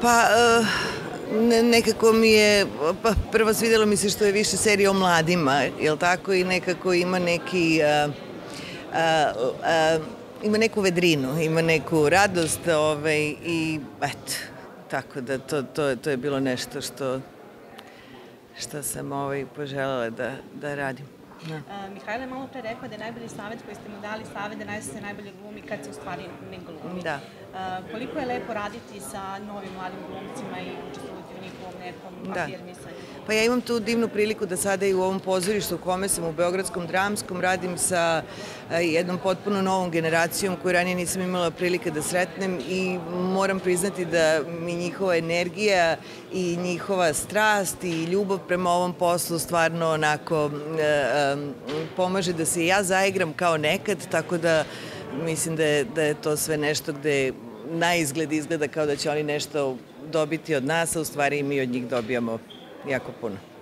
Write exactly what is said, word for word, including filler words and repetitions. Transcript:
Pa, nekako mi je, prvo svidelo mi se što je više serija o mladima, jel tako, i nekako ima neki, ima neku vedrinu, ima neku radost i eto, tako da to je bilo nešto što što sam poželjela da radim. Mihajla je malo pre rekla da je najbolji savjet koji ste mu dali savjet da se najbolje glumi kad se u stvari ne glumi. Da. Koliko je lepo raditi sa novim mladim glumcima i učestvovati u njihovom nekom afirmisanju? Pa ja imam tu divnu priliku da sada i u ovom pozorištu u kome sam u Beogradskom dramskom radim sa jednom potpuno novom generacijom koju ranije nisam imala prilike da sretnem i moram priznati da mi njihova energija i njihova strast i ljubav prema ovom poslu stvarno onako pomaže da se i ja zaigram kao nekad, tako da mislim da je to sve nešto gde na izgled izgleda kao da će oni nešto dobiti od nas, a u stvari mi od njih dobijamo jako puno.